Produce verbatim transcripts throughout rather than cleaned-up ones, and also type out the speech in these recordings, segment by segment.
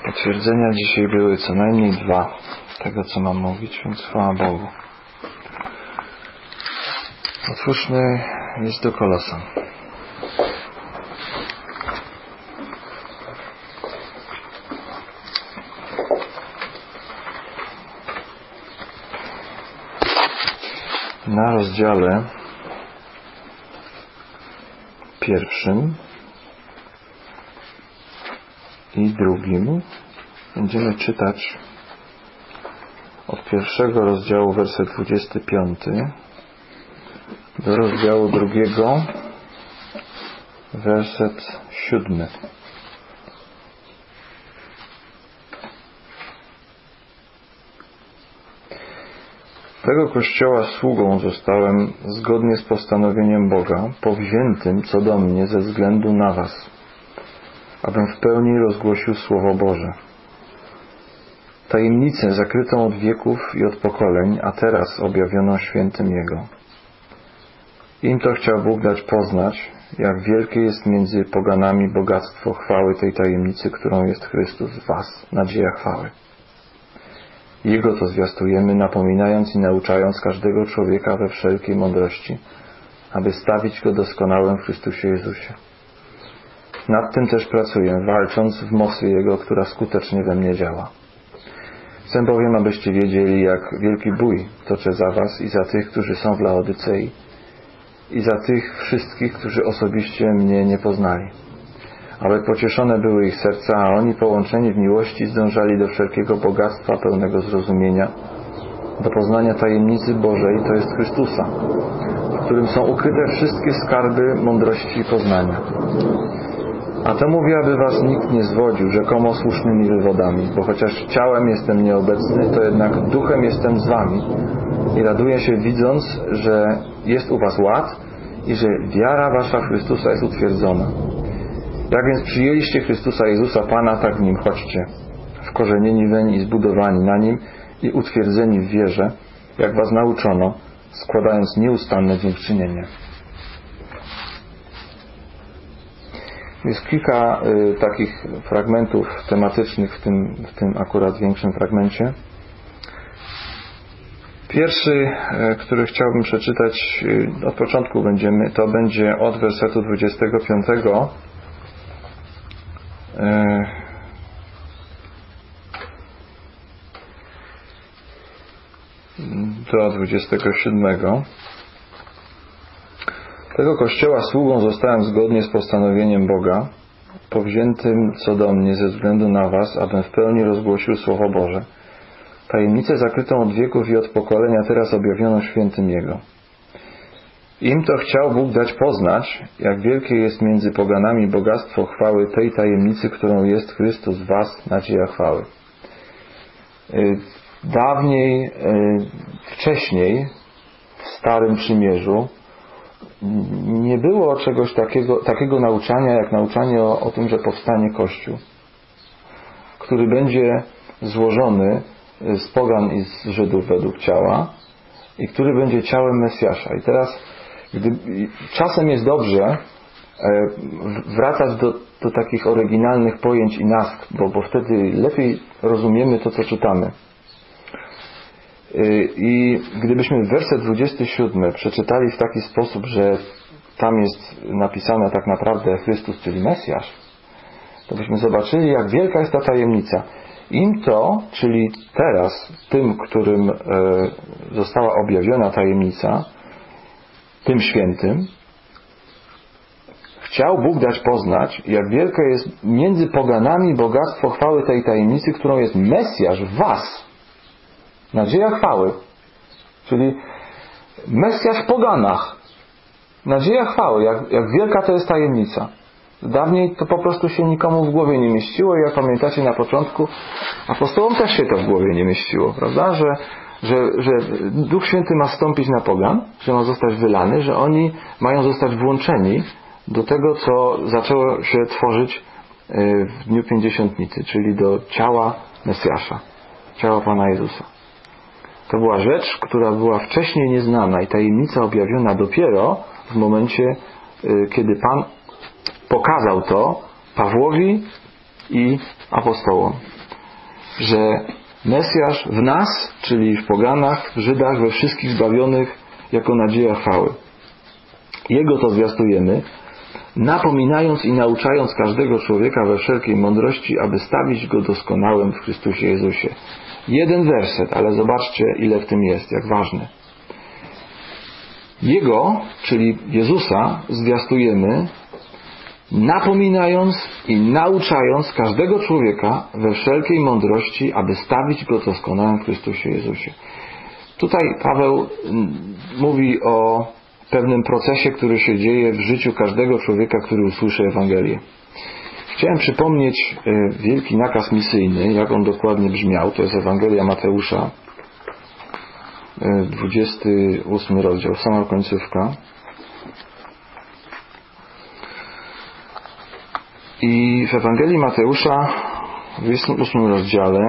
Potwierdzenia dzisiaj były co najmniej dwa tego, co mam mówić, więc chwała Bogu. Otwórzmy list do Kolosan. Na rozdziale pierwszym i drugim będziemy czytać od pierwszego rozdziału, werset dwudziesty piąty, do rozdziału drugiego, werset siódmy. Tego Kościoła sługą zostałem zgodnie z postanowieniem Boga, powziętym co do mnie ze względu na was, abym w pełni rozgłosił Słowo Boże. Tajemnicę zakrytą od wieków i od pokoleń, a teraz objawioną świętym Jego. Im to chciał Bóg dać poznać, jak wielkie jest między poganami bogactwo chwały tej tajemnicy, którą jest Chrystus w was, nadzieja chwały. Jego to zwiastujemy, napominając i nauczając każdego człowieka we wszelkiej mądrości, aby stawić go doskonałym w Chrystusie Jezusie. Nad tym też pracuję, walcząc w mocy Jego, która skutecznie we mnie działa. Chcę bowiem, abyście wiedzieli, jak wielki bój toczę za was i za tych, którzy są w Laodycei, i za tych wszystkich, którzy osobiście mnie nie poznali. Aby pocieszone były ich serca, a oni połączeni w miłości zdążali do wszelkiego bogactwa pełnego zrozumienia, do poznania tajemnicy Bożej, to jest Chrystusa, w którym są ukryte wszystkie skarby mądrości i poznania. A to mówię, aby was nikt nie zwodził rzekomo słusznymi wywodami, bo chociaż ciałem jestem nieobecny, to jednak duchem jestem z wami i raduję się, widząc, że jest u was ład i że wiara wasza w Chrystusa jest utwierdzona. Jak więc przyjęliście Chrystusa Jezusa Pana, tak w Nim chodźcie, wkorzenieni weń i zbudowani na Nim i utwierdzeni w wierze, jak was nauczono, składając nieustanne dziękczynienie. Jest kilka y, takich fragmentów tematycznych w tym, w tym akurat większym fragmencie. Pierwszy, y, który chciałbym przeczytać, y, od początku będziemy, to będzie od wersetu dwudziestego piątego y, do dwudziestego siódmego. Tego Kościoła sługą zostałem zgodnie z postanowieniem Boga, powziętym co do mnie ze względu na was, abym w pełni rozgłosił Słowo Boże. Tajemnicę zakrytą od wieków i od pokolenia, teraz objawioną świętym Jego. Im to chciał Bóg dać poznać, jak wielkie jest między poganami bogactwo chwały tej tajemnicy, którą jest Chrystus w was, nadzieja chwały. Dawniej, wcześniej, w Starym Przymierzu, nie było czegoś takiego, takiego nauczania, jak nauczanie o, o tym, że powstanie Kościół, który będzie złożony z pogan i z Żydów według ciała i który będzie ciałem Mesjasza. I teraz gdy, czasem jest dobrze e, wracać do, do takich oryginalnych pojęć i nazw, bo, bo wtedy lepiej rozumiemy to, co czytamy. I gdybyśmy werset dwudziesty siódmy przeczytali w taki sposób, że tam jest napisane tak naprawdę Chrystus, czyli Mesjasz, to byśmy zobaczyli, jak wielka jest ta tajemnica. Im to, czyli teraz, tym, którym została objawiona tajemnica, tym świętym, chciał Bóg dać poznać, jak wielkie jest między poganami bogactwo chwały tej tajemnicy, którą jest Mesjasz w was. Nadzieja chwały, czyli Mesjasz w poganach. Nadzieja chwały, jak, jak wielka to jest tajemnica. Dawniej to po prostu się nikomu w głowie nie mieściło i jak pamiętacie na początku, apostołom też się to w głowie nie mieściło, prawda? Że, że, że Duch Święty ma stąpić na pogan, że ma zostać wylany, że oni mają zostać włączeni do tego, co zaczęło się tworzyć w dniu Pięćdziesiątnicy, czyli do ciała Mesjasza, ciała Pana Jezusa. To była rzecz, która była wcześniej nieznana i tajemnica objawiona dopiero w momencie, kiedy Pan pokazał to Pawłowi i apostołom. że Mesjasz w nas, czyli w poganach, w Żydach, we wszystkich zbawionych jako nadzieja chwały. Jego to zwiastujemy, napominając i nauczając każdego człowieka we wszelkiej mądrości, aby stawić go doskonałym w Chrystusie Jezusie. Jeden werset, ale zobaczcie, ile w tym jest, jak ważne. Jego, czyli Jezusa, zwiastujemy, napominając i nauczając każdego człowieka we wszelkiej mądrości, aby stawić go doskonałym w Chrystusie Jezusie. Tutaj Paweł mówi o pewnym procesie, który się dzieje w życiu każdego człowieka, który usłyszy Ewangelię. Chciałem przypomnieć wielki nakaz misyjny, jak on dokładnie brzmiał. To jest Ewangelia Mateusza, dwudziesty ósmy rozdział, sama końcówka. I w Ewangelii Mateusza w dwudziestym ósmym rozdziale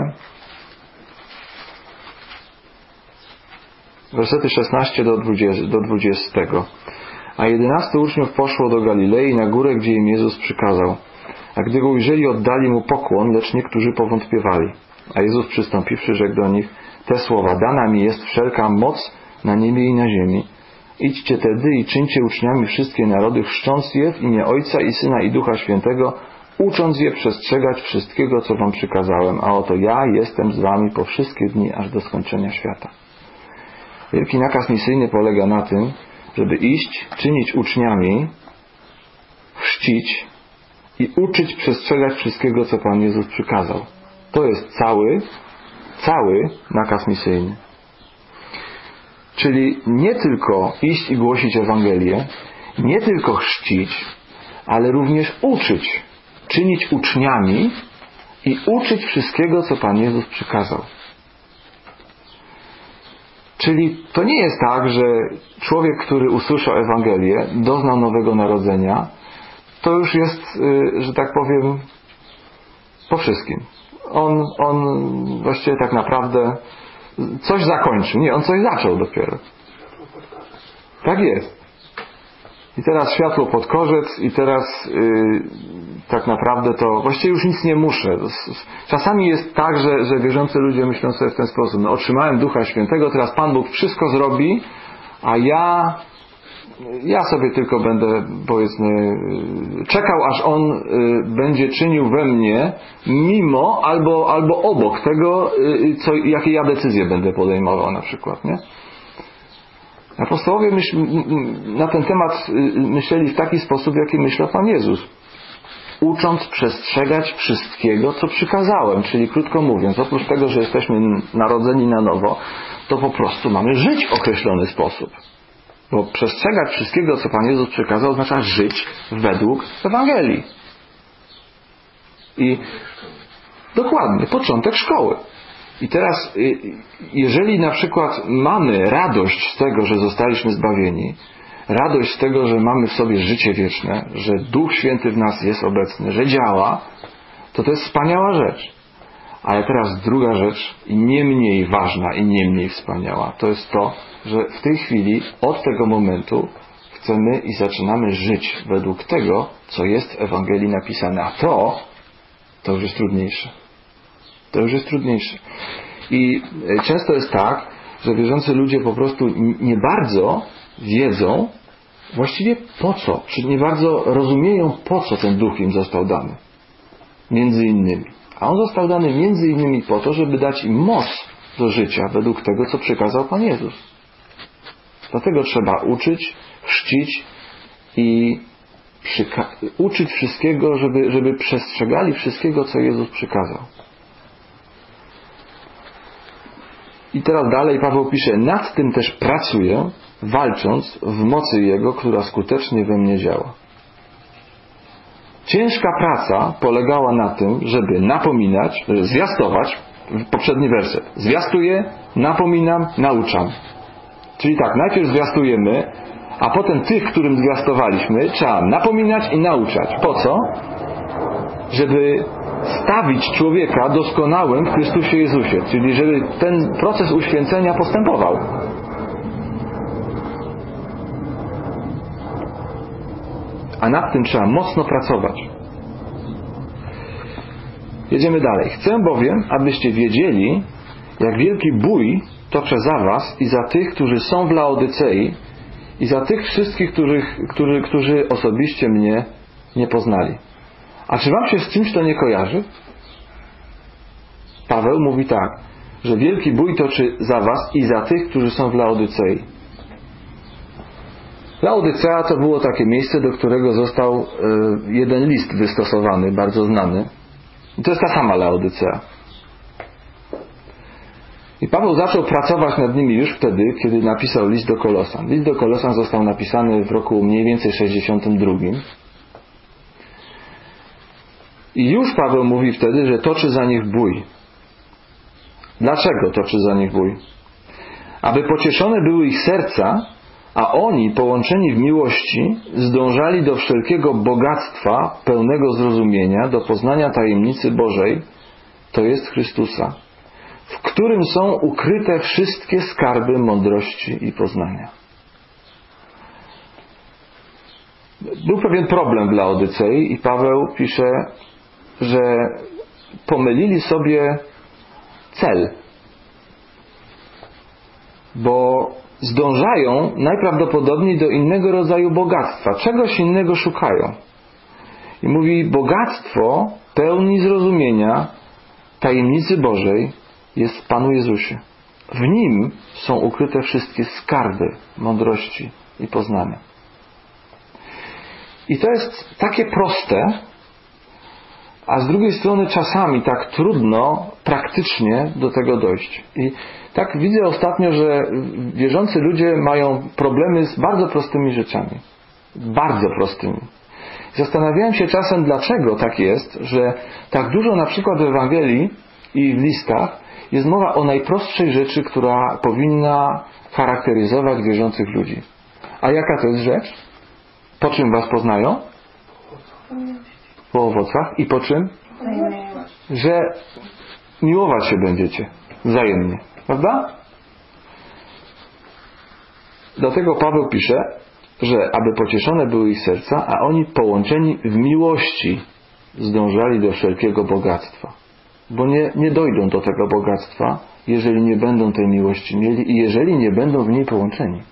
wersety szesnaście do dwudziestego. A jedenastu uczniów poszło do Galilei na górę, gdzie im Jezus przykazał. A gdy go ujrzeli, oddali mu pokłon, lecz niektórzy powątpiewali. A Jezus przystąpiwszy, rzekł do nich te słowa: dana mi jest wszelka moc na niebie i na ziemi. Idźcie tedy i czyńcie uczniami wszystkie narody, chrzcząc je w imię Ojca i Syna i Ducha Świętego, ucząc je przestrzegać wszystkiego, co wam przykazałem. A oto ja jestem z wami po wszystkie dni, aż do skończenia świata. Wielki nakaz misyjny polega na tym, żeby iść, czynić uczniami, chrzcić i uczyć przestrzegać wszystkiego, co Pan Jezus przykazał. To jest cały, cały nakaz misyjny. Czyli nie tylko iść i głosić Ewangelię, nie tylko chrzcić, ale również uczyć, czynić uczniami i uczyć wszystkiego, co Pan Jezus przykazał. Czyli to nie jest tak, że człowiek, który usłyszał Ewangelię, doznał nowego narodzenia, to już jest, że tak powiem, po wszystkim. On, on właściwie tak naprawdę coś zakończył. Nie, on coś zaczął dopiero. Tak jest. I teraz światło pod korzec i teraz yy, tak naprawdę to właściwie już nic nie muszę. Czasami jest tak, że, że wierzący ludzie myślą sobie w ten sposób: no, otrzymałem Ducha Świętego, teraz Pan Bóg wszystko zrobi, a ja ja sobie tylko będę, powiedzmy, czekał, aż On y, będzie czynił we mnie mimo albo, albo obok tego, y, co, jakie ja decyzje będę podejmował na przykład, nie? Apostołowie myśl, na ten temat myśleli w taki sposób, jaki myślał Pan Jezus. Ucząc przestrzegać wszystkiego, co przykazałem. Czyli krótko mówiąc, oprócz tego, że jesteśmy narodzeni na nowo, to po prostu mamy żyć w określony sposób. Bo przestrzegać wszystkiego, co Pan Jezus przykazał, oznacza żyć według Ewangelii. I dokładnie, początek szkoły. I teraz, jeżeli na przykład mamy radość z tego, że zostaliśmy zbawieni, radość z tego, że mamy w sobie życie wieczne, że Duch Święty w nas jest obecny, że działa, to to jest wspaniała rzecz. Ale teraz druga rzecz, i nie mniej ważna, i nie mniej wspaniała, to jest to, że w tej chwili, od tego momentu, chcemy i zaczynamy żyć według tego, co jest w Ewangelii napisane. A to, to już jest trudniejsze. To już jest trudniejsze. I często jest tak, że wierzący ludzie po prostu nie bardzo wiedzą właściwie po co, czy nie bardzo rozumieją, po co ten Duch im został dany. Między innymi. A On został dany między innymi po to, żeby dać im moc do życia według tego, co przykazał Pan Jezus. Dlatego trzeba uczyć, chrzcić i przyka- uczyć wszystkiego, żeby, żeby przestrzegali wszystkiego, co Jezus przykazał. I teraz dalej Paweł pisze: nad tym też pracuję, walcząc w mocy Jego, która skutecznie we mnie działa. Ciężka praca polegała na tym, żeby napominać, zwiastować, poprzedni werset. Zwiastuję, napominam, nauczam. Czyli tak, najpierw zwiastujemy, a potem tych, którym zwiastowaliśmy, trzeba napominać i nauczać. Po co? Żeby stawić człowieka doskonałym w Chrystusie Jezusie. Czyli żeby ten proces uświęcenia postępował. A nad tym trzeba mocno pracować. Jedziemy dalej. Chcę bowiem, abyście wiedzieli, jak wielki bój toczę za was i za tych, którzy są w Laodycei i za tych wszystkich, których, którzy, którzy osobiście mnie nie poznali. A czy wam się z czymś to nie kojarzy? Paweł mówi tak, że wielki bój toczy za was i za tych, którzy są w Laodycei. Laodycea to było takie miejsce, do którego został jeden list wystosowany, bardzo znany. I to jest ta sama Laodycea. I Paweł zaczął pracować nad nimi już wtedy, kiedy napisał list do Kolosan. List do Kolosan został napisany w roku mniej więcej sześćdziesiątym drugim. I już Paweł mówi wtedy, że toczy za nich bój. Dlaczego toczy za nich bój? Aby pocieszone były ich serca, a oni, połączeni w miłości, zdążali do wszelkiego bogactwa, pełnego zrozumienia, do poznania tajemnicy Bożej, to jest Chrystusa, w którym są ukryte wszystkie skarby mądrości i poznania. Był pewien problem w Laodycei i Paweł pisze, że pomylili sobie cel, bo zdążają najprawdopodobniej do innego rodzaju bogactwa. Czegoś innego szukają. I mówi, bogactwo pełni zrozumienia tajemnicy Bożej jest w Panu Jezusie. W Nim są ukryte wszystkie skarby mądrości i poznania. I to jest takie proste, a z drugiej strony czasami tak trudno praktycznie do tego dojść. I tak widzę ostatnio, że wierzący ludzie mają problemy z bardzo prostymi rzeczami. Bardzo prostymi. Zastanawiałem się czasem, dlaczego tak jest, że tak dużo na przykład w Ewangelii i w listach jest mowa o najprostszej rzeczy, która powinna charakteryzować wierzących ludzi. A jaka to jest rzecz? Po czym was poznają? Po owocach. I po czym? Że miłować się będziecie wzajemnie. Prawda? Dlatego Paweł pisze, że aby pocieszone były ich serca, a oni połączeni w miłości zdążali do wszelkiego bogactwa. Bo nie, nie dojdą do tego bogactwa, jeżeli nie będą tej miłości mieli i jeżeli nie będą w niej połączeni.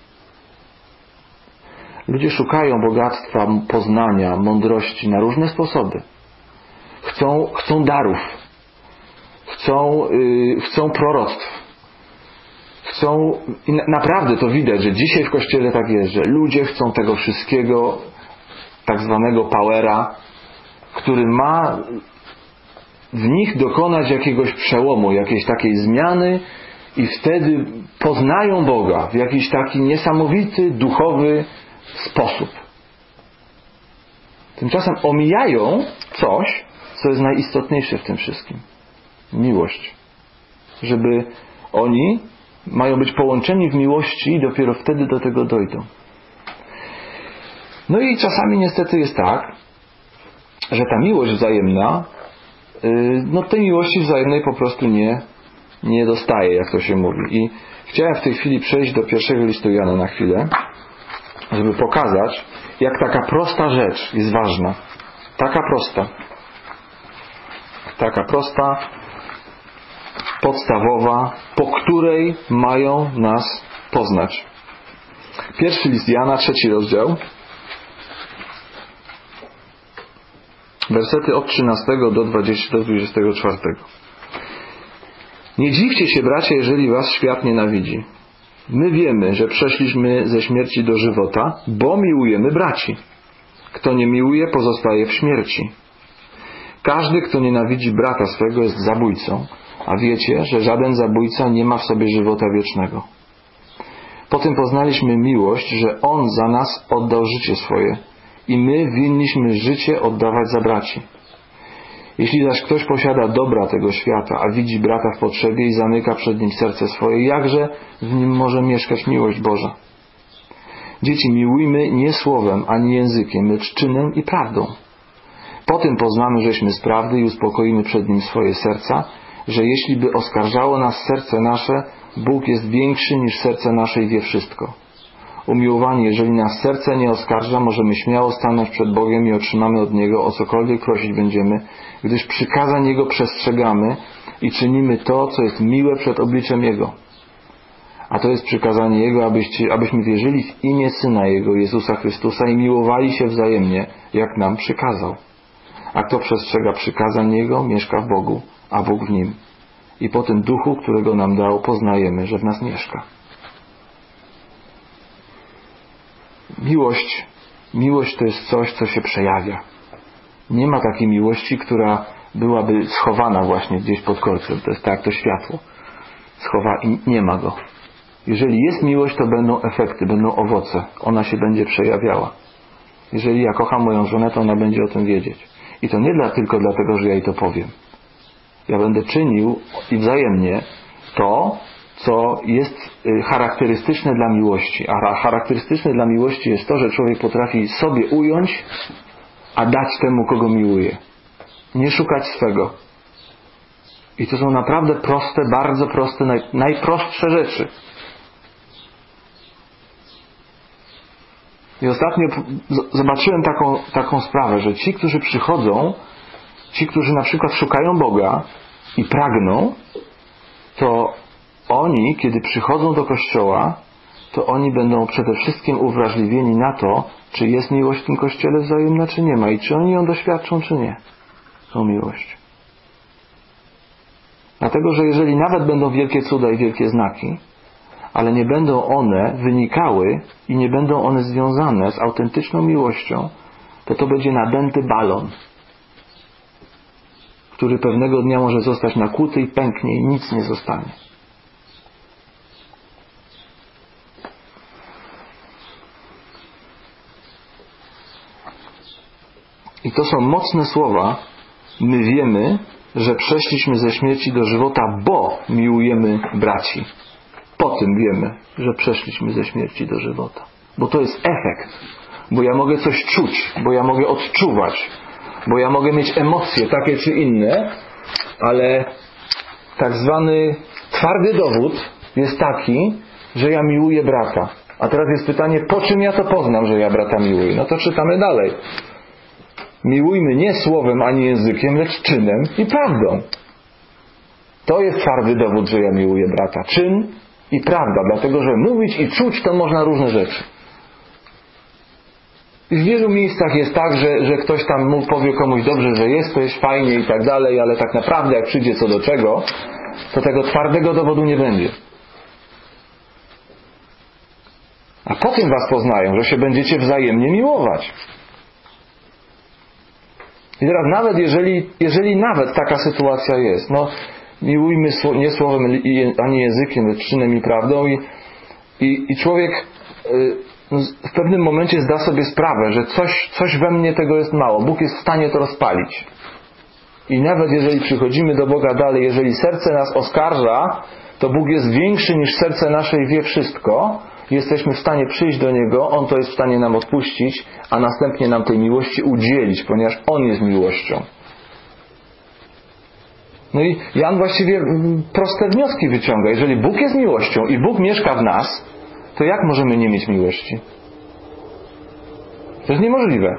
Ludzie szukają bogactwa, poznania, mądrości na różne sposoby. Chcą, chcą darów. Chcą, yy, chcą proroctw. Chcą, i na, naprawdę to widać, że dzisiaj w Kościele tak jest, że ludzie chcą tego wszystkiego, tak zwanego powera, który ma w nich dokonać jakiegoś przełomu, jakiejś takiej zmiany i wtedy poznają Boga w jakiś taki niesamowity, duchowy sposób. Tymczasem omijają coś, co jest najistotniejsze w tym wszystkim. Miłość. Żeby oni mają być połączeni w miłości i dopiero wtedy do tego dojdą. No i czasami niestety jest tak, że ta miłość wzajemna, no tej miłości wzajemnej po prostu nie, nie dostaje, jak to się mówi. I chciałem w tej chwili przejść do pierwszego listu Jana na chwilę, żeby pokazać, jak taka prosta rzecz jest ważna. Taka prosta. Taka prosta, podstawowa, po której mają nas poznać. Pierwszy list Jana, trzeci rozdział. Wersety od trzynastego do dwudziestego czwartego. Nie dziwcie się, bracia, jeżeli was świat nienawidzi. My wiemy, że przeszliśmy ze śmierci do żywota, bo miłujemy braci. Kto nie miłuje, pozostaje w śmierci. Każdy, kto nienawidzi brata swego, jest zabójcą, a wiecie, że żaden zabójca nie ma w sobie żywota wiecznego. Potem poznaliśmy miłość, że On za nas oddał życie swoje i my winniśmy życie oddawać za braci. Jeśli zaś ktoś posiada dobra tego świata, a widzi brata w potrzebie i zamyka przed nim serce swoje, jakże w nim może mieszkać miłość Boża? Dzieci, miłujmy nie słowem, ani językiem, lecz czynem i prawdą. Potem poznamy, żeśmy z prawdy i uspokoimy przed nim swoje serca, że jeśli by oskarżało nas serce nasze, Bóg jest większy niż serce nasze i wie wszystko. Umiłowani, jeżeli nas serce nie oskarża, możemy śmiało stanąć przed Bogiem i otrzymamy od Niego, o cokolwiek prosić będziemy, gdyż przykazań Jego przestrzegamy i czynimy to, co jest miłe przed obliczem Jego. A to jest przykazanie Jego, abyście, abyśmy wierzyli w imię Syna Jego, Jezusa Chrystusa, i miłowali się wzajemnie, jak nam przykazał. A kto przestrzega przykazań Jego, mieszka w Bogu, a Bóg w nim. I po tym duchu, którego nam dał, poznajemy, że w nas mieszka. Miłość, miłość to jest coś, co się przejawia. Nie ma takiej miłości, która byłaby schowana właśnie gdzieś pod korcem. To jest tak, to światło. Schowa i nie ma go. Jeżeli jest miłość, to będą efekty, będą owoce. Ona się będzie przejawiała. Jeżeli ja kocham moją żonę, to ona będzie o tym wiedzieć. I to nie dla, tylko dlatego, że ja jej to powiem. Ja będę czynił i wzajemnie to, co jest charakterystyczne dla miłości. A charakterystyczne dla miłości jest to, że człowiek potrafi sobie ująć, a dać temu, kogo miłuje. Nie szukać swego. I to są naprawdę proste, bardzo proste, naj, najprostsze rzeczy. I ostatnio zobaczyłem taką, taką sprawę, że ci, którzy przychodzą, ci, którzy na przykład szukają Boga i pragną, to oni, kiedy przychodzą do Kościoła, to oni będą przede wszystkim uwrażliwieni na to, czy jest miłość w tym Kościele wzajemna, czy nie ma, i czy oni ją doświadczą, czy nie. Tą miłość. Dlatego, że jeżeli nawet będą wielkie cuda i wielkie znaki, ale nie będą one wynikały i nie będą one związane z autentyczną miłością, to to będzie nadęty balon, który pewnego dnia może zostać nakłuty i pęknie i nic nie zostanie. I to są mocne słowa. My wiemy, że przeszliśmy ze śmierci do żywota, bo miłujemy braci. Po tym wiemy, że przeszliśmy ze śmierci do żywota. Bo to jest efekt. Bo ja mogę coś czuć, bo ja mogę odczuwać, bo ja mogę mieć emocje takie czy inne, ale tak zwany twardy dowód jest taki, że ja miłuję brata. A teraz jest pytanie, po czym ja to poznam, że ja brata miłuję? No to czytamy dalej. Miłujmy nie słowem ani językiem, lecz czynem i prawdą. To jest twardy dowód, że ja miłuję brata. Czyn i prawda. Dlatego, że mówić i czuć to można różne rzeczy. I w wielu miejscach jest tak, że, że ktoś tam mu powie komuś dobrze, że jest, to jest fajnie i tak dalej, ale tak naprawdę jak przyjdzie co do czego, to tego twardego dowodu nie będzie. A potem was poznają, że się będziecie wzajemnie miłować. I teraz nawet jeżeli, jeżeli nawet taka sytuacja jest, no miłujmy nie słowem ani językiem, lecz czynem i prawdą, i, i, i człowiek w pewnym momencie zda sobie sprawę, że coś, coś we mnie tego jest mało. Bóg jest w stanie to rozpalić. I nawet jeżeli przychodzimy do Boga dalej, jeżeli serce nas oskarża, to Bóg jest większy niż serce nasze i wie wszystko. Jesteśmy w stanie przyjść do Niego, On to jest w stanie nam odpuścić, a następnie nam tej miłości udzielić, ponieważ On jest miłością. No i Jan właściwie proste wnioski wyciąga. Jeżeli Bóg jest miłością i Bóg mieszka w nas, to jak możemy nie mieć miłości? To jest niemożliwe.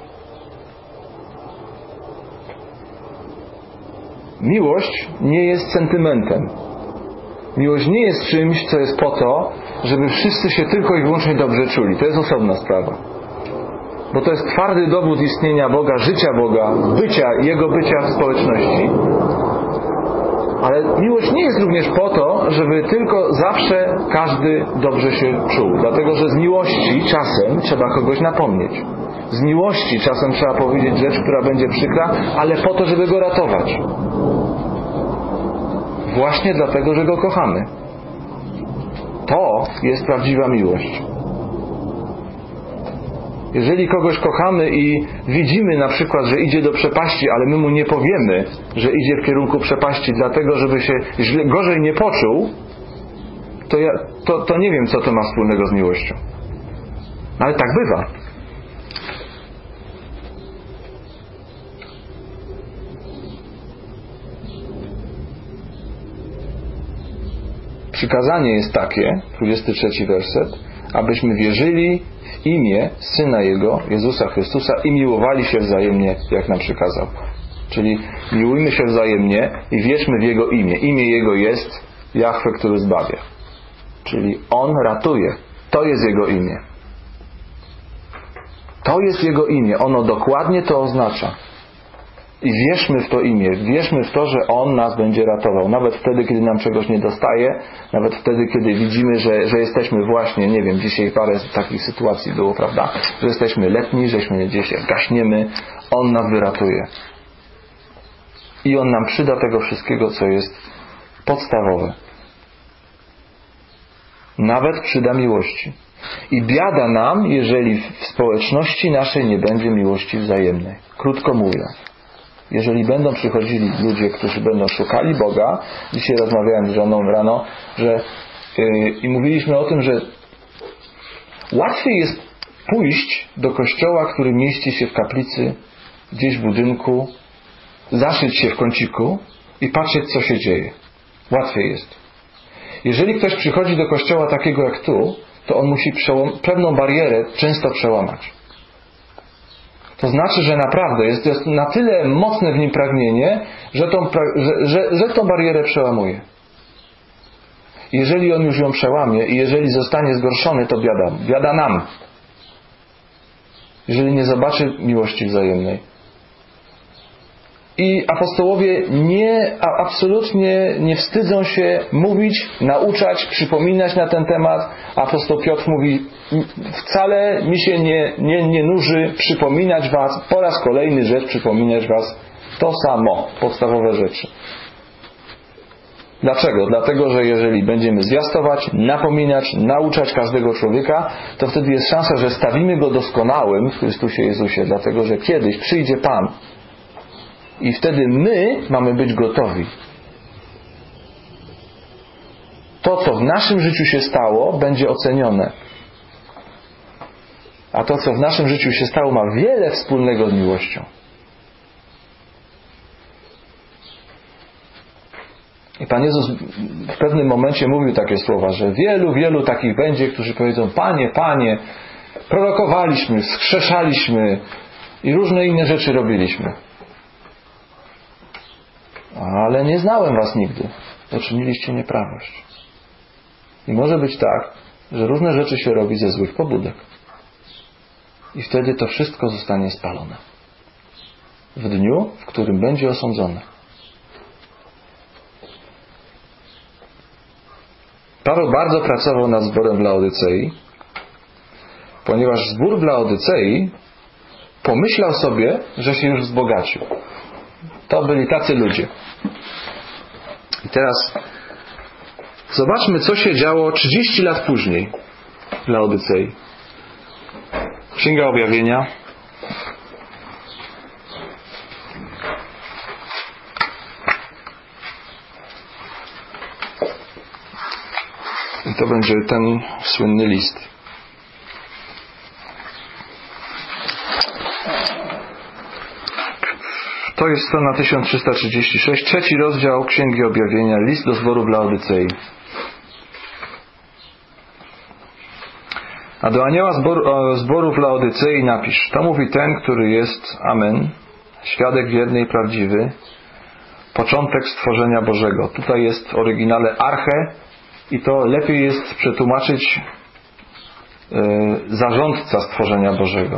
Miłość nie jest sentymentem. Miłość nie jest czymś, co jest po to, żeby wszyscy się tylko i wyłącznie dobrze czuli. To jest osobna sprawa. Bo to jest twardy dowód istnienia Boga, życia Boga, bycia, Jego bycia w społeczności. Ale miłość nie jest również po to, żeby tylko zawsze każdy dobrze się czuł. Dlatego, że z miłości czasem trzeba kogoś napomnieć. Z miłości czasem trzeba powiedzieć rzecz, która będzie przykra, ale po to, żeby go ratować. Właśnie dlatego, że go kochamy. To jest prawdziwa miłość. Jeżeli kogoś kochamy i widzimy na przykład, że idzie do przepaści, ale my mu nie powiemy, że idzie w kierunku przepaści, dlatego żeby się źle, gorzej nie poczuł, to, ja, to, to nie wiem, co to ma wspólnego z miłością. Ale tak bywa. Przykazanie jest takie, dwudziesty trzeci werset, abyśmy wierzyli w imię Syna Jego, Jezusa Chrystusa i miłowali się wzajemnie, jak nam przykazał. Czyli miłujmy się wzajemnie i wierzmy w Jego imię. Imię Jego jest Jahwe, który zbawia. Czyli On ratuje. To jest Jego imię. To jest Jego imię. Ono dokładnie to oznacza. I wierzmy w to imię. Wierzmy w to, że On nas będzie ratował. Nawet wtedy, kiedy nam czegoś nie dostaje. Nawet wtedy, kiedy widzimy, że, że jesteśmy właśnie, nie wiem, dzisiaj parę takich sytuacji było, prawda? Że jesteśmy letni, żeśmy gdzieś gaśniemy. On nas wyratuje. I On nam przyda tego wszystkiego, co jest podstawowe. Nawet przyda miłości. I biada nam, jeżeli w społeczności naszej nie będzie miłości wzajemnej. Krótko mówiąc. Jeżeli będą przychodzili ludzie, którzy będą szukali Boga, dzisiaj rozmawiałem z żoną rano, że yy, i mówiliśmy o tym, że łatwiej jest pójść do kościoła, który mieści się w kaplicy, gdzieś w budynku, zaszyć się w kąciku i patrzeć, co się dzieje. Łatwiej jest. Jeżeli ktoś przychodzi do kościoła takiego jak tu, to on musi przełom- pewną barierę często przełamać. To znaczy, że naprawdę jest, jest na tyle mocne w nim pragnienie, że tą, że, że, że tą barierę przełamuje. Jeżeli on już ją przełamie i jeżeli zostanie zgorszony, to biada, biada nam. Jeżeli nie zobaczy miłości wzajemnej. I apostołowie nie, a absolutnie nie wstydzą się mówić, nauczać, przypominać na ten temat. Apostoł Piotr mówi, wcale mi się nie, nie, nie nuży przypominać was, po raz kolejny rzecz przypominać was to samo, podstawowe rzeczy. Dlaczego? Dlatego, że jeżeli będziemy zwiastować, napominać, nauczać każdego człowieka, to wtedy jest szansa, że stawimy go doskonałym w Chrystusie Jezusie, dlatego, że kiedyś przyjdzie Pan. I wtedy my mamy być gotowi. To, co w naszym życiu się stało, będzie ocenione. A to, co w naszym życiu się stało, ma wiele wspólnego z miłością. I Pan Jezus w pewnym momencie mówił takie słowa, że wielu, wielu takich będzie, którzy powiedzą, Panie, Panie, prorokowaliśmy, skrzeszaliśmy i różne inne rzeczy robiliśmy. Ale nie znałem was nigdy. Poczyniliście nieprawość. I może być tak, że różne rzeczy się robi ze złych pobudek. I wtedy to wszystko zostanie spalone. W dniu, w którym będzie osądzone. Paweł bardzo pracował nad zborem w Laodycei, ponieważ zbór w Laodycei pomyślał sobie, że się już wzbogacił. To byli tacy ludzie. I teraz zobaczmy, co się działo trzydzieści lat później w Laodycei. Księga Objawienia. I to będzie ten słynny list. To jest strona tysiąc trzysta trzydzieści sześć, trzeci rozdział Księgi Objawienia, list do zboru w Laodycei. A do anioła zboru, zboru w Laodycei napisz, to mówi ten, który jest Amen, świadek wierny i prawdziwy, początek stworzenia Bożego. Tutaj jest w oryginale arche i to lepiej jest przetłumaczyć yy, zarządca stworzenia Bożego.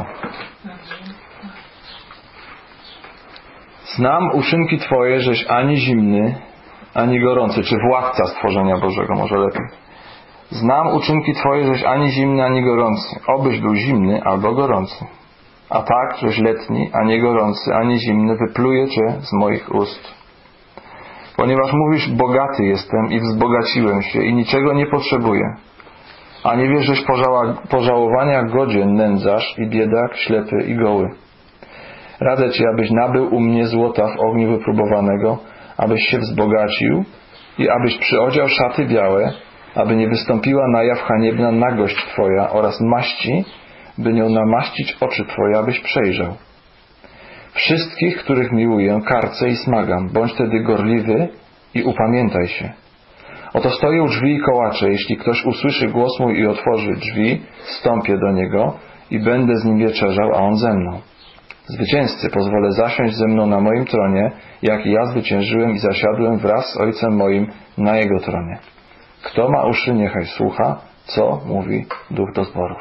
Znam uczynki Twoje, żeś ani zimny, ani gorący, czy władca stworzenia Bożego, może lepiej. Znam uczynki Twoje, żeś ani zimny, ani gorący. Obyś był zimny albo gorący. A tak, żeś letni, a nie gorący, ani zimny, wypluję Cię z moich ust. Ponieważ mówisz, bogaty jestem i wzbogaciłem się i niczego nie potrzebuję. A nie wiesz, żeś pożała, pożałowania godzien nędzarz i biedak, ślepy i goły. Radzę Ci, abyś nabył u mnie złota w ogniu wypróbowanego, abyś się wzbogacił i abyś przyodział szaty białe, aby nie wystąpiła na jaw haniebna nagość Twoja oraz maści, by nią namaścić oczy Twoje, abyś przejrzał. Wszystkich, których miłuję, karcę i smagam. Bądź tedy gorliwy i upamiętaj się. Oto stoję u drzwi i kołaczę. Jeśli ktoś usłyszy głos mój i otworzy drzwi, wstąpię do niego i będę z nim wieczerzał, a on ze mną. Zwycięzcy pozwolę zasiąść ze mną na moim tronie, jak i ja zwyciężyłem i zasiadłem wraz z Ojcem moim na jego tronie. Kto ma uszy, niechaj słucha, co mówi Duch do zborów.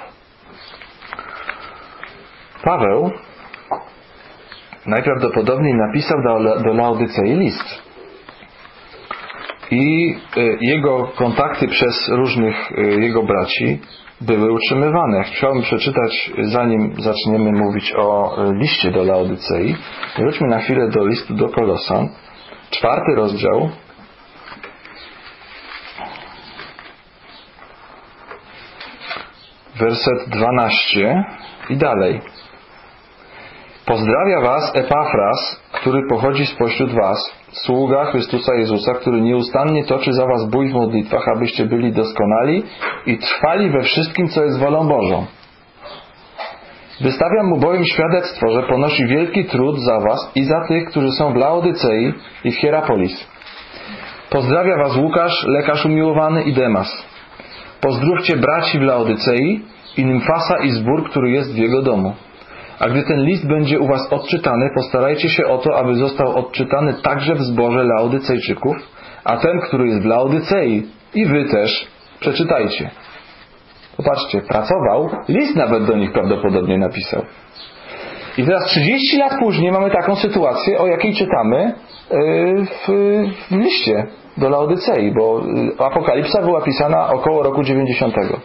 Paweł najprawdopodobniej napisał do, do Laodycei list. I jego kontakty przez różnych jego braci były utrzymywane. Chciałbym przeczytać, zanim zaczniemy mówić o liście do Laodycei. Wróćmy na chwilę do listu do Kolosan. Czwarty rozdział. Werset dwunasty i dalej. Pozdrawia was Epafras, który pochodzi spośród was, sługa Chrystusa Jezusa, który nieustannie toczy za was bój w modlitwach, abyście byli doskonali i trwali we wszystkim, co jest wolą Bożą. Wystawiam mu bowiem świadectwo, że ponosi wielki trud za was i za tych, którzy są w Laodycei i w Hierapolis. Pozdrawia was Łukasz, lekarz umiłowany, i Demas. Pozdrówcie braci w Laodycei i Nymfasa i zbór, który jest w jego domu. A gdy ten list będzie u was odczytany, postarajcie się o to, aby został odczytany także w zborze Laodycejczyków, a ten, który jest w Laodycei, i wy też przeczytajcie. Popatrzcie, pracował, list nawet do nich prawdopodobnie napisał. I teraz trzydzieści lat później mamy taką sytuację, o jakiej czytamy w, w liście do Laodycei, bo Apokalipsa była pisana około roku dziewięćdziesiątego.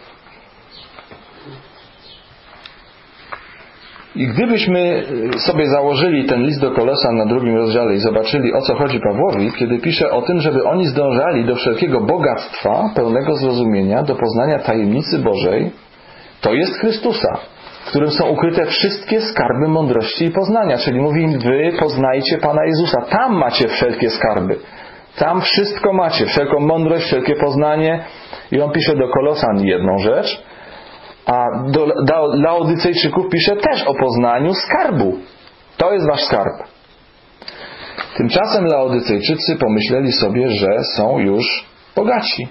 I gdybyśmy sobie założyli ten list do Kolosan na drugim rozdziale i zobaczyli, o co chodzi Pawłowi, kiedy pisze o tym, żeby oni zdążali do wszelkiego bogactwa, pełnego zrozumienia, do poznania tajemnicy Bożej, to jest Chrystusa, w którym są ukryte wszystkie skarby mądrości i poznania. Czyli mówi im, wy poznajcie Pana Jezusa. Tam macie wszelkie skarby. Tam wszystko macie. Wszelką mądrość, wszelkie poznanie. I on pisze do Kolosan jedną rzecz, a do, do Laodycejczyków pisze też o poznaniu skarbu. To jest wasz skarb. Tymczasem Laodycejczycy pomyśleli sobie, że są już bogaci.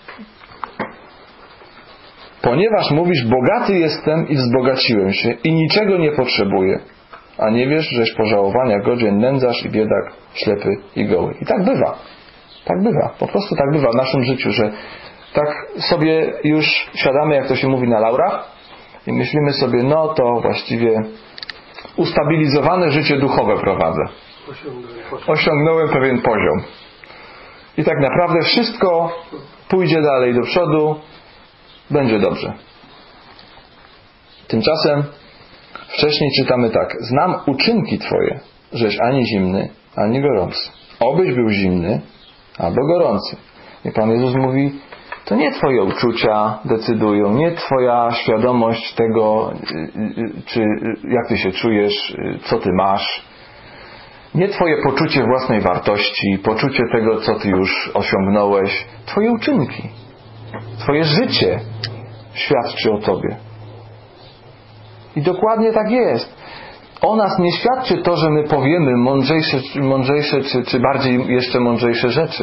Ponieważ mówisz, bogaty jestem i wzbogaciłem się i niczego nie potrzebuję, a nie wiesz, żeś pożałowania godzien nędzarz i biedak, ślepy i goły. I tak bywa. Tak bywa. Po prostu tak bywa w naszym życiu, że tak sobie już siadamy, jak to się mówi, na laurach i myślimy sobie, no to właściwie ustabilizowane życie duchowe prowadzę. Osiągnąłem pewien poziom. I tak naprawdę wszystko pójdzie dalej do przodu, będzie dobrze. Tymczasem wcześniej czytamy tak. Znam uczynki Twoje, żeś ani zimny, ani gorący. Obyś był zimny, albo gorący. I Pan Jezus mówi, to nie Twoje uczucia decydują, nie Twoja świadomość tego, czy jak Ty się czujesz, co Ty masz. Nie Twoje poczucie własnej wartości, poczucie tego, co Ty już osiągnąłeś. Twoje uczynki. Twoje życie świadczy o Tobie. I dokładnie tak jest. O nas nie świadczy to, że my powiemy mądrzejsze, mądrzejsze czy, czy bardziej jeszcze mądrzejsze rzeczy.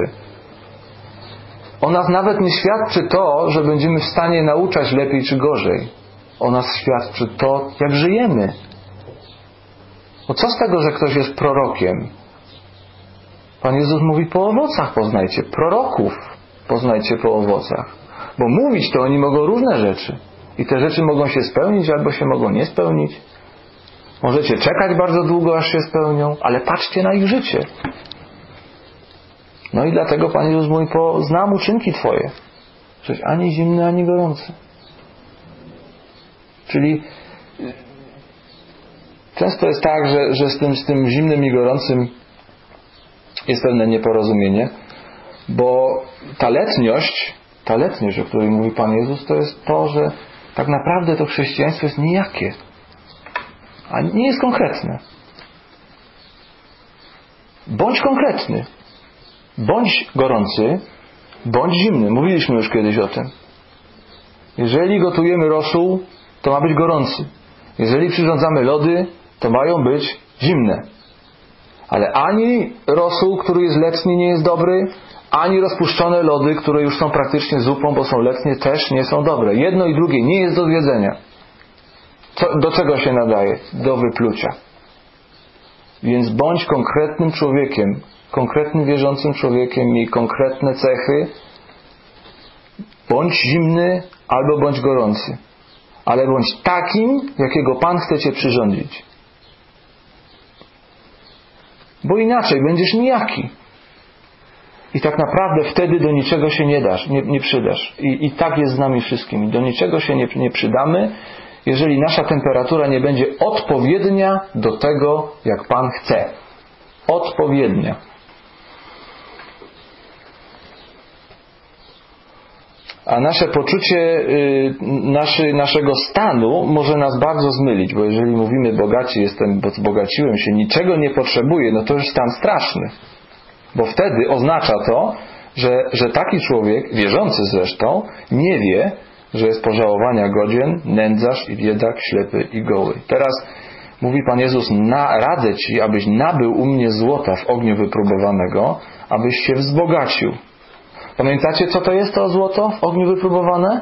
O nas nawet nie świadczy to, że będziemy w stanie nauczać lepiej czy gorzej. O nas świadczy to, jak żyjemy. Bo co z tego, że ktoś jest prorokiem? Pan Jezus mówi, po owocach poznajcie. Proroków poznajcie po owocach. Bo mówić to oni mogą różne rzeczy. I te rzeczy mogą się spełnić, albo się mogą nie spełnić. Możecie czekać bardzo długo, aż się spełnią, ale patrzcie na ich życie. No i dlatego Pan Jezus mówi, znam uczynki Twoje. Żeś ani zimny, ani gorący. Czyli często jest tak, że, że z, tym, z tym zimnym i gorącym jest pewne nieporozumienie, bo ta letniość, ta letniość, o której mówi Pan Jezus, to jest to, że tak naprawdę to chrześcijaństwo jest nijakie, a nie jest konkretne. Bądź konkretny. Bądź gorący, bądź zimny. Mówiliśmy już kiedyś o tym. Jeżeli gotujemy rosół, to ma być gorący. Jeżeli przyrządzamy lody, to mają być zimne. Ale ani rosół, który jest letni, nie jest dobry, ani rozpuszczone lody, które już są praktycznie zupą, bo są letnie, też nie są dobre. Jedno i drugie nie jest do zjedzenia. Co, do czego się nadaje? Do wyplucia. Więc bądź konkretnym człowiekiem, konkretnym wierzącym człowiekiem, miej konkretne cechy, bądź zimny albo bądź gorący. Ale bądź takim, jakiego Pan chce Cię przyrządzić. Bo inaczej będziesz nijaki. I tak naprawdę wtedy do niczego się nie dasz, nie, nie przydasz. I, I tak jest z nami wszystkimi. Do niczego się nie, nie przydamy, jeżeli nasza temperatura nie będzie odpowiednia do tego, jak Pan chce. Odpowiednia. A nasze poczucie y, naszy, naszego stanu może nas bardzo zmylić, bo jeżeli mówimy bogaci jestem, bo wzbogaciłem się, niczego nie potrzebuję, no to już stan straszny. Bo wtedy oznacza to, że, że taki człowiek, wierzący zresztą, nie wie, że jest pożałowania godzien, nędzarz i biedak, ślepy i goły. Teraz mówi Pan Jezus, na, radzę Ci, abyś nabył u mnie złota w ogniu wypróbowanego, abyś się wzbogacił. Pamiętacie, co to jest to złoto w ogniu wypróbowane?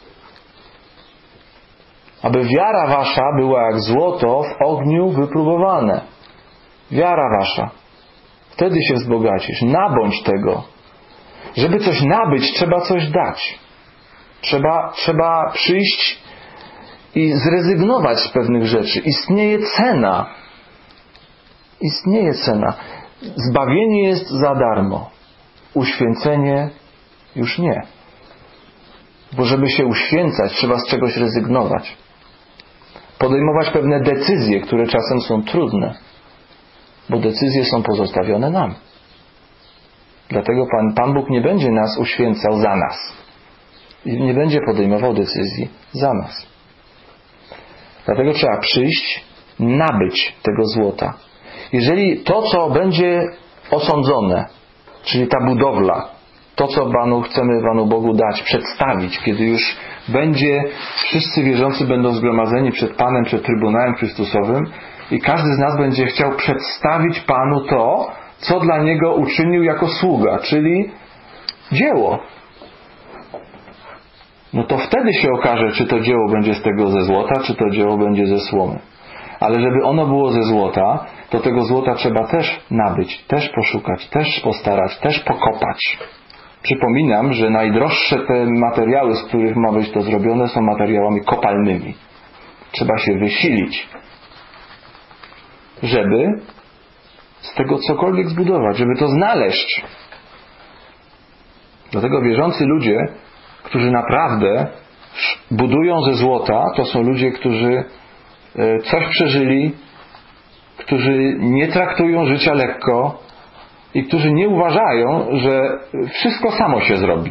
Aby wiara wasza była jak złoto w ogniu wypróbowane. Wiara wasza. Wtedy się wzbogacisz. Nabądź tego. Żeby coś nabyć, trzeba coś dać. Trzeba, trzeba przyjść i zrezygnować z pewnych rzeczy. Istnieje cena. Istnieje cena. Zbawienie jest za darmo. Uświęcenie już nie. Bo żeby się uświęcać, trzeba z czegoś rezygnować. Podejmować pewne decyzje, które czasem są trudne. Bo decyzje są pozostawione nam. Dlatego Pan, Pan Bóg nie będzie nas uświęcał za nas. I nie będzie podejmował decyzji za nas. Dlatego trzeba przyjść, nabyć tego złota. Jeżeli to, co będzie osądzone, czyli ta budowla, to, co Panu chcemy Panu Bogu dać, przedstawić, kiedy już będzie, wszyscy wierzący będą zgromadzeni przed Panem, przed Trybunałem Chrystusowym i każdy z nas będzie chciał przedstawić Panu to, co dla Niego uczynił jako sługa, czyli dzieło. No to wtedy się okaże, czy to dzieło będzie z tego ze złota, czy to dzieło będzie ze słomy. Ale żeby ono było ze złota, to tego złota trzeba też nabyć, też poszukać, też postarać, też pokopać. Przypominam, że najdroższe te materiały, z których ma być to zrobione, są materiałami kopalnymi. Trzeba się wysilić, żeby z tego cokolwiek zbudować, żeby to znaleźć. Dlatego wierzący ludzie, którzy naprawdę budują ze złota, to są ludzie, którzy coś przeżyli, którzy nie traktują życia lekko i którzy nie uważają, że wszystko samo się zrobi.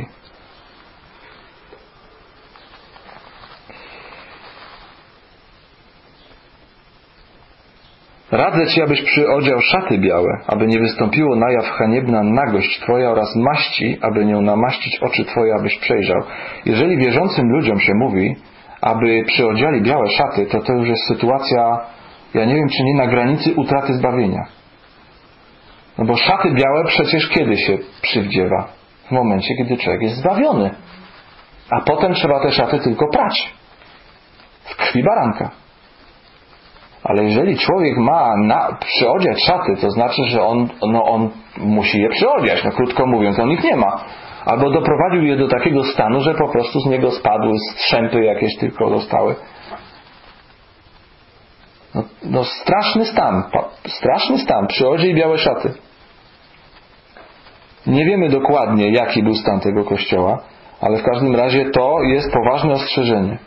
Radzę Ci, abyś przyodział szaty białe, aby nie wystąpiło na jaw haniebna nagość Twoja oraz maści, aby nią namaścić oczy Twoje, abyś przejrzał. Jeżeli wierzącym ludziom się mówi, aby przyodziali białe szaty, to to już jest sytuacja, ja nie wiem, czy nie na granicy utraty zbawienia. No bo szaty białe przecież kiedy się przywdziewa? W momencie, kiedy człowiek jest zbawiony. A potem trzeba te szaty tylko prać. W krwi baranka. Ale jeżeli człowiek ma na, przyodziać szaty, to znaczy, że on, no on musi je przyodziać. No krótko mówiąc, on ich nie ma. Albo doprowadził je do takiego stanu, że po prostu z niego spadły strzępy jakieś tylko zostały. No, no straszny stan. Straszny stan. Przyodziej białe szaty. Nie wiemy dokładnie, jaki był stan tego kościoła, ale w każdym razie to jest poważne ostrzeżenie.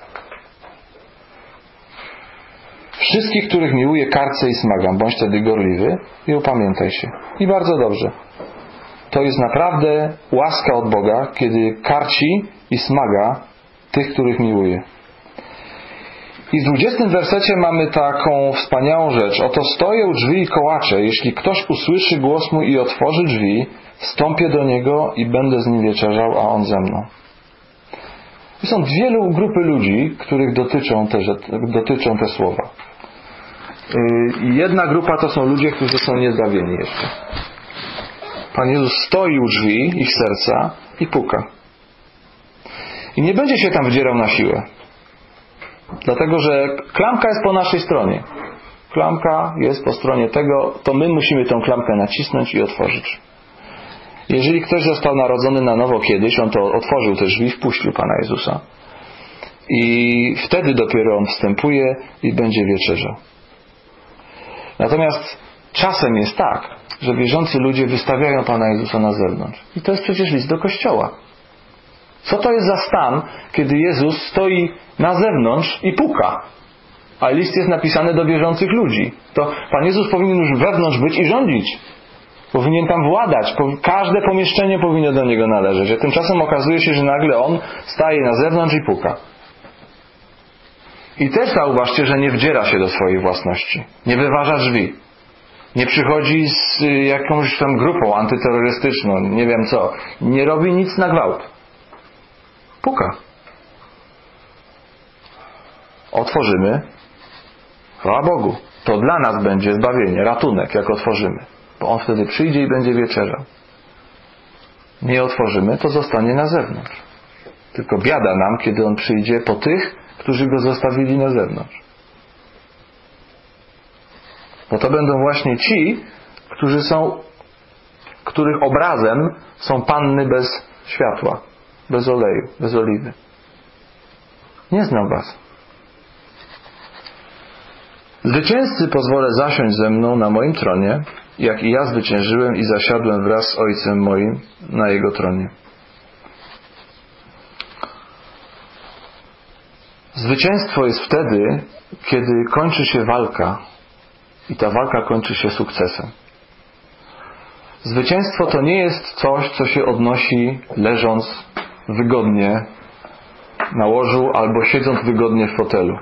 Wszystkich, których miłuje, karcę i smagam. Bądź wtedy gorliwy i upamiętaj się. I bardzo dobrze. To jest naprawdę łaska od Boga, kiedy karci i smaga tych, których miłuje. I w dwudziestym wersecie mamy taką wspaniałą rzecz. Oto stoję u drzwi i kołaczę. Jeśli ktoś usłyszy głos mój i otworzy drzwi, wstąpię do niego i będę z nim wieczerzał, a on ze mną. I są dwie grupy ludzi, których dotyczą te, dotyczą te słowa. Jedna grupa to są ludzie, którzy są niezbawieni jeszcze. Pan Jezus stoi u drzwi ich serca i puka. I nie będzie się tam wdzierał na siłę. Dlatego, że klamka jest po naszej stronie. Klamka jest po stronie tego, to my musimy tą klamkę nacisnąć i otworzyć. Jeżeli ktoś został narodzony na nowo kiedyś, on to otworzył te drzwi, wpuścił Pana Jezusa. I wtedy dopiero on wstępuje i będzie wieczerzał. Natomiast czasem jest tak, że wierzący ludzie wystawiają Pana Jezusa na zewnątrz. I to jest przecież list do Kościoła. Co to jest za stan, kiedy Jezus stoi na zewnątrz i puka? A list jest napisany do wierzących ludzi. To Pan Jezus powinien już wewnątrz być i rządzić. Powinien tam władać. Każde pomieszczenie powinno do Niego należeć. A tymczasem okazuje się, że nagle On staje na zewnątrz i puka. I też zauważcie, że nie wdziera się do swojej własności. Nie wyważa drzwi. Nie przychodzi z jakąś tam grupą antyterrorystyczną, nie wiem co. Nie robi nic na gwałt. Puka. Otworzymy. Chwała Bogu. To dla nas będzie zbawienie, ratunek, jak otworzymy. Bo On wtedy przyjdzie i będzie wieczerzał. Nie otworzymy, to zostanie na zewnątrz. Tylko biada nam, kiedy On przyjdzie po tych, którzy Go zostawili na zewnątrz. Bo to będą właśnie ci, którzy są, których obrazem są panny bez światła, bez oleju, bez oliwy. Nie znam was. Zwycięzcy pozwolę zasiąść ze mną na moim tronie, jak i ja zwyciężyłem i zasiadłem wraz z Ojcem moim na Jego tronie. Zwycięstwo jest wtedy, kiedy kończy się walka i ta walka kończy się sukcesem. Zwycięstwo to nie jest coś, co się odnosi leżąc wygodnie na łożu albo siedząc wygodnie w fotelu.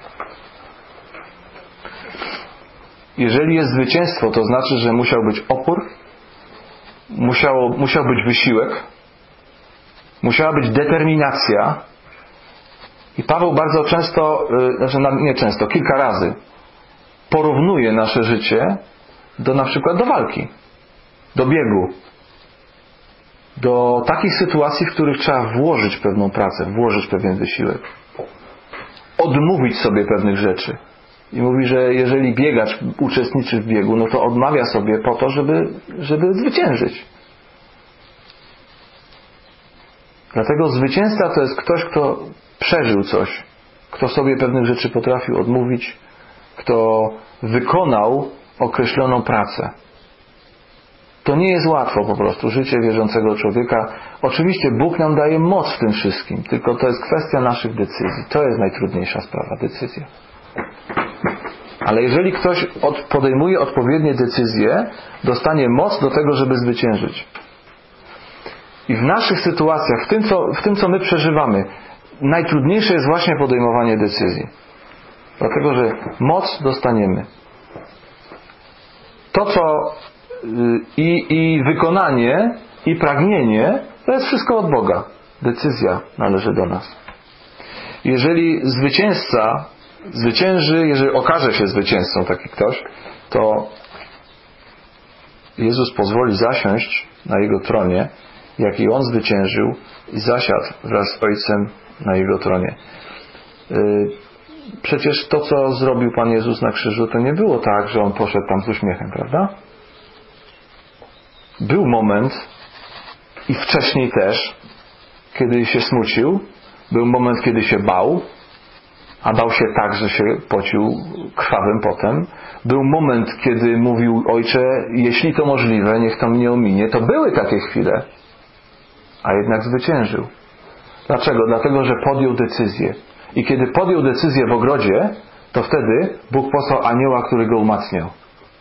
Jeżeli jest zwycięstwo, to znaczy, że musiał być opór, musiało, musiał być wysiłek, musiała być determinacja. I Paweł bardzo często, znaczy nie często, kilka razy porównuje nasze życie do na przykład do walki, do biegu, do takich sytuacji, w których trzeba włożyć pewną pracę, włożyć pewien wysiłek, odmówić sobie pewnych rzeczy. I mówi, że jeżeli biegacz uczestniczy w biegu, no to odmawia sobie po to, żeby, żeby zwyciężyć. Dlatego zwycięzca to jest ktoś, kto przeżył coś, kto sobie pewnych rzeczy potrafił odmówić, kto wykonał określoną pracę. To nie jest łatwo po prostu, życie wierzącego człowieka. Oczywiście Bóg nam daje moc w tym wszystkim, tylko to jest kwestia naszych decyzji. To jest najtrudniejsza sprawa, decyzja. Ale jeżeli ktoś od, podejmuje odpowiednie decyzje, dostanie moc do tego, żeby zwyciężyć. I w naszych sytuacjach, w tym, co, w tym, co my przeżywamy, najtrudniejsze jest właśnie podejmowanie decyzji. Dlatego, że moc dostaniemy. To, co i, i wykonanie, i pragnienie, to jest wszystko od Boga. Decyzja należy do nas. Jeżeli zwycięzca zwycięży, jeżeli okaże się zwycięzcą taki ktoś, to Jezus pozwoli zasiąść na Jego tronie, jak i On zwyciężył i zasiadł wraz z Ojcem na Jego tronie. Przecież to, co zrobił Pan Jezus na krzyżu, to nie było tak, że On poszedł tam z uśmiechem, prawda? Był moment i wcześniej też, kiedy się smucił, był moment, kiedy się bał, a bał się tak, że się pocił krwawym potem. Był moment, kiedy mówił: Ojcze, jeśli to możliwe, niech to mnie ominie. To były takie chwile, a jednak zwyciężył. Dlaczego? Dlatego, że podjął decyzję. I kiedy podjął decyzję w ogrodzie, to wtedy Bóg posłał anioła, który go umacniał.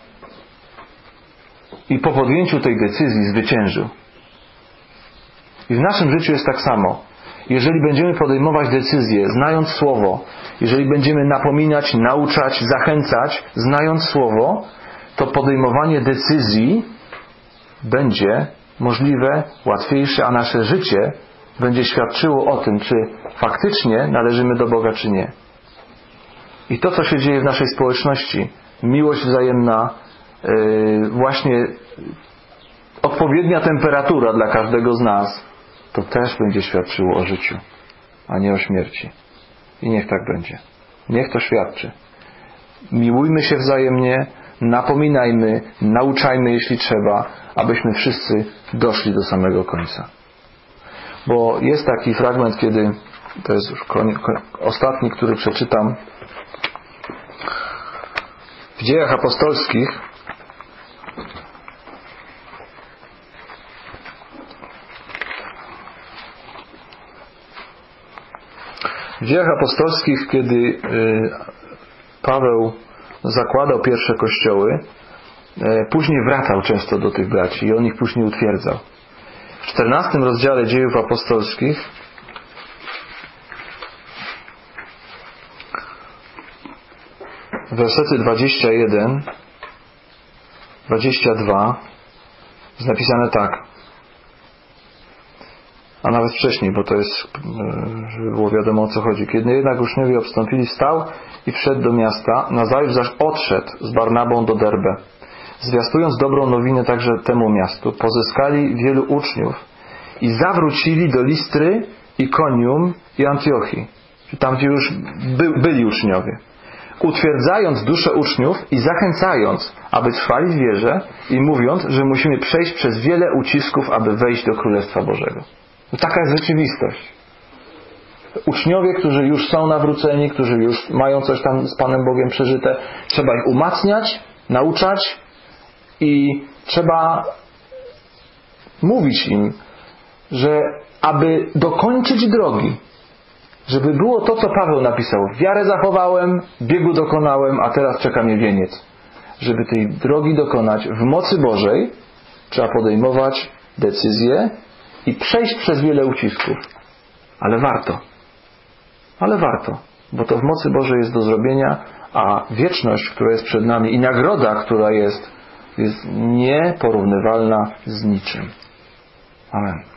I po podjęciu tej decyzji zwyciężył. I w naszym życiu jest tak samo. Jeżeli będziemy podejmować decyzje, znając Słowo, jeżeli będziemy napominać, nauczać, zachęcać, znając Słowo, to podejmowanie decyzji będzie możliwe, łatwiejsze, a nasze życie będzie świadczyło o tym, czy faktycznie należymy do Boga, czy nie. I to, co się dzieje w naszej społeczności, miłość wzajemna, yy, właśnie odpowiednia temperatura dla każdego z nas, to też będzie świadczyło o życiu, a nie o śmierci. I niech tak będzie. Niech to świadczy. Miłujmy się wzajemnie, napominajmy, nauczajmy jeśli trzeba, abyśmy wszyscy doszli do samego końca. Bo jest taki fragment, kiedy, to jest już koń, koń, ostatni, który przeczytam, w Dziejach Apostolskich, w Dziejach Apostolskich, kiedy Paweł zakładał pierwsze kościoły, później wracał często do tych braci i on ich później utwierdzał. W czternastym rozdziale Dziejów Apostolskich wersety dwadzieścia jeden, dwadzieścia dwa jest napisane tak, a nawet wcześniej, bo to jest, żeby było wiadomo, o co chodzi. Kiedy jednak uczniowie obstąpili, wstał i wszedł do miasta, nazajutrz zaś odszedł z Barnabą do Derbe. Zwiastując dobrą nowinę także temu miastu, pozyskali wielu uczniów i zawrócili do Listry, Ikonium i Antiochii, tam gdzie już by, byli uczniowie, utwierdzając duszę uczniów i zachęcając, aby trwali w wierze i mówiąc, że musimy przejść przez wiele ucisków, aby wejść do Królestwa Bożego. Taka jest rzeczywistość. Uczniowie, którzy już są nawróceni, którzy już mają coś tam z Panem Bogiem przeżyte, trzeba ich umacniać, nauczać i trzeba mówić im, że aby dokończyć drogi, żeby było to, co Paweł napisał, wiarę zachowałem, biegu dokonałem, a teraz czeka mnie wieniec. Żeby tej drogi dokonać w mocy Bożej, trzeba podejmować decyzje i przejść przez wiele ucisków. Ale warto. Ale warto. Bo to w mocy Bożej jest do zrobienia, a wieczność, która jest przed nami i nagroda, która jest, jest nieporównywalna z niczym. Amen.